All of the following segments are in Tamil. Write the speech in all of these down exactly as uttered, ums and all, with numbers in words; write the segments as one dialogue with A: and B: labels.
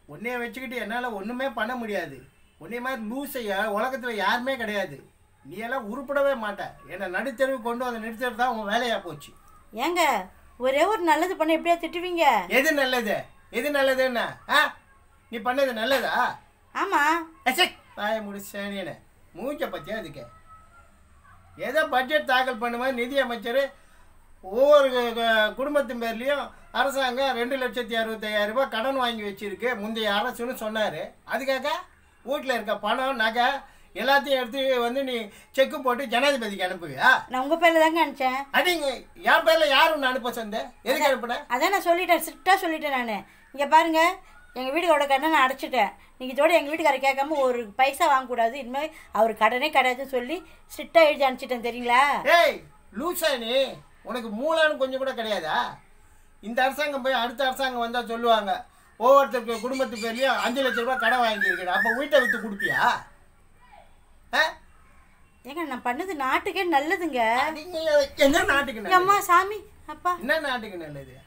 A: உன்னைய வச்சுக்கிட்டு என்னால் ஒன்றுமே பண்ண முடியாது. உன்னைய மாதிரி லூசையா உலகத்தில் யாருமே கிடையாது. நீ எல்லாம் உருப்படவே மாட்டேன். என்னை நடுத்தெருவு கொண்டு வந்து நிறுத்துறது தான் உங்கள் வேலையாக போச்சு.
B: ஏங்க ஒரே ஒரு நல்லது பண்ண எப்படியா திட்டுவீங்க?
A: எது நல்லது எது நல்லதுன்னா ஆ நீ பண்ணது நல்லதா?
B: ஆமாம்.
A: பாய முடிச்சேனே மூச்சை பற்றியா அதுக்கு ஏதோ பட்ஜெட் தாக்கல் பண்ணும்போது நிதி அமைச்சர் ஒவ்வொரு குடும்பத்தின் பேர்லேயும் அரசாங்கம் ரெண்டு லட்சத்தி அறுபத்தையாயிரம் ரூபாய் கடன் வாங்கி வச்சிருக்கு முந்தைய அரசுன்னு சொன்னார். அதுக்காக வீட்டில் இருக்க பணம் நகை எல்லாத்தையும் எடுத்து வந்து நீ செக்கு போட்டு ஜனாதிபதிக்கு அனுப்புவியா?
B: நான் உங்கள் பேரில் தாங்க அனுப்பிச்சேன்.
A: அடிங்க என் பேரில் யாரும் ஒன்று அனுப்ப சொன்னேன். எதுக்கு அனுப்புனேன்?
B: அதான் நான் சொல்லிட்டேன், ஸ்ட்ரிக்டாக சொல்லிட்டேன். நான் இங்கே பாருங்கள், எங்கள் வீட்டுக்காரோட கடனை நான் அடைச்சிட்டேன். நீங்கள் இதோட எங்கள் வீட்டுக்காரர் கேட்காம ஒரு பைசா வாங்கக்கூடாது, இனிமேல் அவர் கடனே கிடையாதுன்னு சொல்லி ஸ்ட்ரிக்டாக எழுதி அனுப்பிச்சிட்டேன் தெரியுங்களா?
A: ஏய் லூசா நீ, உனக்கு மூலான்னு கொஞ்சம் கூட கிடையாதா? இந்த அரசாங்கம் போய் அடுத்த அரசாங்கம் வந்தால் சொல்லுவாங்க ஒவ்வொருத்தருக்கு குடும்பத்து பேர்லையும் அஞ்சு லட்ச ரூபாய் கடன் வாங்கியிருக்கேன். அப்போ வீட்டை விற்று கொடுப்பியா?
B: ஏங்க நான் பண்ணது நாட்டுக்கே நல்லதுங்க.
A: என்ன நாட்டுக்கு
B: அம்மா சாமி அப்பா
A: என்ன நாட்டுக்கு நல்லது?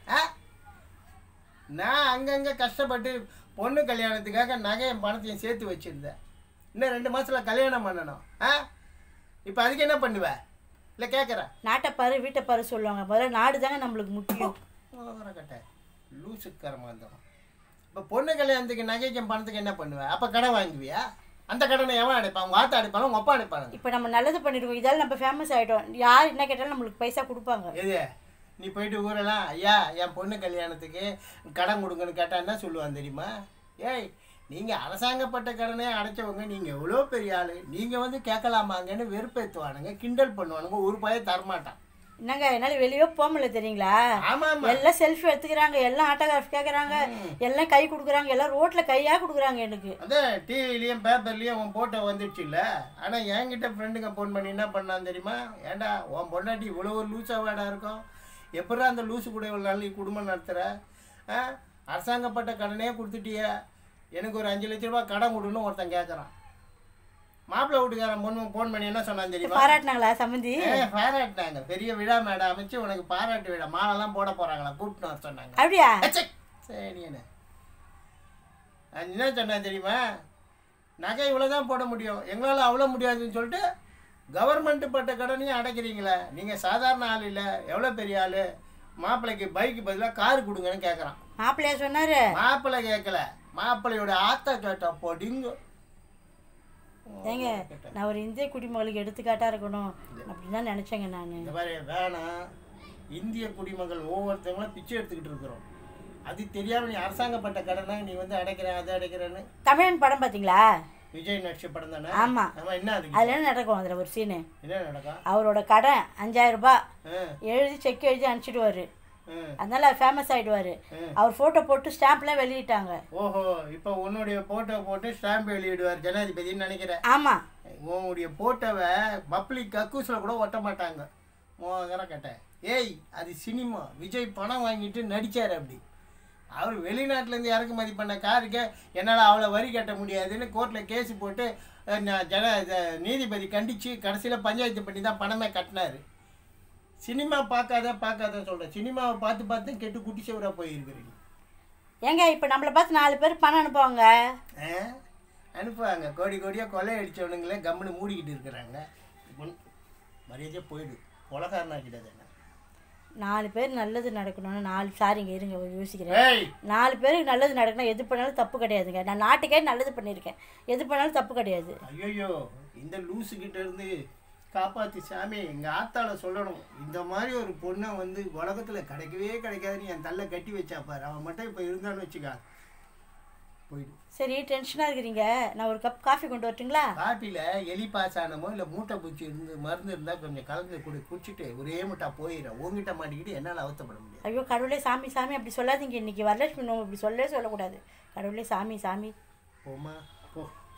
A: நான் அங்கங்கே கஷ்டப்பட்டு பொண்ணு கல்யாணத்துக்காக நகையும் பணத்தையும் சேர்த்து வச்சுருந்தேன். இன்னும் ரெண்டு மாதத்தில் கல்யாணம் பண்ணணும். ஆ இப்போ அதுக்கு என்ன பண்ணுவேன்? இல்லை கேட்குறேன்.
B: நாட்டை பாரு வீட்டை பாரு சொல்லுவாங்க. முதல்ல நாடு தாங்க நம்மளுக்கு முக்கியம்.
A: கட்ட லூசுக்காரமாக இருந்தோம். இப்போ பொண்ணு கல்யாணத்துக்கு நகைக்கும் பணத்துக்கு என்ன பண்ணுவேன்? அப்போ கடன் வாங்குவியா? அந்த கடனை எவன் அடைப்பான்? உங்கள் ஆத்தா அடைப்பாங்க, உங்கள் அப்பா அடைப்பாங்க.
B: இப்போ நம்ம நல்லது பண்ணிருக்கோம், இதால் நம்ம ஃபேமஸ் ஆகிட்டோம். யார் என்ன கேட்டாலும் நம்மளுக்கு பைசா கொடுப்பாங்க.
A: எது நீ போயிட்டு ஊரெல்லாம் ஐயா என் பொண்ணு கல்யாணத்துக்கு கடன் கொடுங்கன்னு கேட்டால் என்ன சொல்லுவான் தெரியுமா? ஏய் நீங்கள் அரசாங்கப்பட்ட கடனே அடைச்சவங்க, நீங்கள் எவ்வளோ பெரிய ஆள், நீங்கள் வந்து கேட்கலாமாங்கன்னு வெறுப்பேற்றுவானுங்க, கிண்டல் பண்ணுவானுங்க, ஒரு பைய தரமாட்டான்.
B: என்னங்க என்னால் வெளியே போக முடியல தெரியுங்களா?
A: ஆமாம்,
B: எல்லாம் செல்ஃபி எடுத்துக்கிறாங்க, எல்லாம் ஆட்டோகிராஃப் கேட்குறாங்க, எல்லாம் கை கொடுக்குறாங்க, எல்லாம் ரோட்டில் கையாக கொடுக்குறாங்க. எனக்கு அதான்
A: டிவிலையும் பேப்பர்லேயும் உன் ஃபோட்டோ வந்துடுச்சு இல்லை? ஆனால் என்கிட்ட ஃப்ரெண்டுங்க ஃபோன் பண்ணி என்ன பண்ணான்னு தெரியுமா? ஏண்டா உன் பொண்டாட்டி இவ்வளோ ஒரு லூஸாக வேடா இருக்கும், எப்படா அந்த லூஸு கூட இவ்வளோ நாள் நீ குடும்பம் நடத்துகிற? ஆ அரசாங்கப்பட்ட கடனே கொடுத்துட்டிய, எனக்கு ஒரு அஞ்சு லட்ச ரூபா கடன் கொடுன்னு ஒருத்தன் கேட்குறான். மாப்பிள்ளை வீட்டுக்காரன் பொண்ணு ஃபோன் பண்ணி என்ன சொன்னான்னு தெரியுமா?
B: பாராட்டினாங்களா சம்மந்தி?
A: பாராட்டினாங்க. பெரிய விழா மேடம் அமைச்சு உனக்கு பாராட்டு விழா மாலெல்லாம் போட போகிறாங்களா, கூப்பிட்டு வர சொன்னாங்க.
B: அப்படியா?
A: சரி என்ன என்ன சொன்னா தெரியுமா? நகை இவ்வளோதான் போட முடியும், எங்களால் அவ்வளோ முடியாதுன்னு சொல்லிட்டு கவர்மெண்ட்டு பட்ட கடனையும் அடைக்கிறீங்களே, நீங்கள் சாதாரண ஆள் இல்லை, எவ்வளோ பெரிய ஆள், மாப்பிள்ளைக்கு பைக்கு பதிலாக காரு கொடுங்கன்னு கேட்குறான்.
B: மாப்பிள்ளையா சொன்னார்? மாப்பிள்ளை
A: கேட்கல, மாப்பிள்ளையோட ஆத்தா கேட்டா பொடிங்க.
B: ஏங்க நான் ஒரு இந்திய குடிமகளுக்கு எடுத்துக்காட்டாக இருக்கணும் அப்படின்னு தான் நினச்சேங்க நான்.
A: இந்த மாதிரி வேணாம், இந்திய குடிமகள் ஒவ்வொருத்தவங்களும் பிச்சை எடுத்துக்கிட்டு இருக்கிறோம். அது தெரியாமல் நீ அரசாங்கப்பட்ட கடனை நீ வந்து அடைக்கிறேன் அதை அடைக்கிறேன்னு.
B: தமிழன் படம் பார்த்தீங்களா?
A: விஜய் நடிச்ச படம் தானே?
B: ஆமாம்.
A: ஆமாம். என்ன அது?
B: அதில் என்ன நடக்கும்? அதில் ஒரு சீனு
A: என்ன நடக்கும்?
B: அவரோட கடன் அஞ்சாயிரம் ரூபாய் எழுதி செக் எழுதி அனுப்பிச்சிடுவாரு. அதனால ஃபேமஸ் ஆகிடுவார். அவர் ஃபோட்டோ போட்டு ஸ்டாம்ப்லாம் வெளியிட்டாங்க.
A: ஓஹோ, இப்போ உன்னுடைய ஃபோட்டோ போட்டு ஸ்டாம்ப் வெளியிடுவார் ஜனாதிபதினு நினைக்கிறேன்.
B: ஆமாம்.
A: உன்னுடைய ஃபோட்டோவை பப்ளிக் கக்கூஸில் கூட ஒட்ட மாட்டாங்க. மோகர கேட்டேன். ஏய் அது சினிமா, விஜய் பணம் வாங்கிட்டு நடித்தார். அப்படி அவர் வெளிநாட்டிலேருந்து இறக்குமதி பண்ண காருக்கு என்னால் அவ்வளோ வரி கட்ட முடியாதுன்னு கோர்ட்டில் கேஸு போட்டு ஜன நீதிபதி கண்டித்து கடைசியில் பஞ்சாயத்து பண்ணி தான் பணமே கட்டினார். சினிமா பார்க்காத பார்க்காத சொல்கிறேன், சினிமாவை பார்த்து பார்த்து கெட்டு குட்டி சவராக போயிருக்கிறீங்க.
B: ஏங்க இப்போ நம்மளை பார்த்து நாலு பேர் பணம் அனுப்புவாங்க.
A: அனுப்புவாங்க, கோடி கோடியாக கொலை அடித்தவனுங்களே கம்முன்னு மூடிக்கிட்டு இருக்கிறாங்க. மரியாதையாக போயிடு, கொலைகாரனாக்கிட்டது.
B: நாலு பேர் நல்லது நடக்கணும்னு நாலு சாரிங்க இருங்க யோசிக்கிறேன். நாலு பேருக்கு நல்லது நடக்கணும், எது பண்ணாலும் தப்பு கிடையாதுங்க. நான் நாட்டுக்கே நல்லது பண்ணியிருக்கேன், எது பண்ணாலும் தப்பு கிடையாது.
A: ஐயோ இந்த லூசுக்கிட்ட இருந்து காப்பாற்றி சாமி, எங்கள் ஆத்தால சொல்லணும், இந்த மாதிரி ஒரு பொண்ணை வந்து உலகத்தில் கிடைக்கவே கிடைக்காதுன்னு என் தள்ள கட்டி வச்சாப்பார். அவன் மட்டும் இப்போ இருந்தான்னு வச்சுக்கா போயிடு.
B: சரி டென்ஷனாக இருக்கிறீங்க, நான் ஒரு கப் காஃபி கொண்டு வரட்டுங்களா?
A: காஃபியில் எலி பாசானமோ இல்லை மூட்டை பூச்சி இருந்து மருந்து இருந்தால் கொஞ்சம் கலந்து குடி குடிச்சிட்டு ஒரே முட்டா போயிடும். உங்ககிட்ட மாட்டிக்கிட்டு என்னால் அவத்தப்பட முடியாது.
B: ஐயோ கடவுளே சாமி சாமி அப்படி சொல்லாதீங்க, இன்னைக்கு வரலட்சுமி நோம்பு இப்படி சொல்லவே சொல்லக்கூடாது. கடவுளே சாமி சாமி.
A: போமா போ.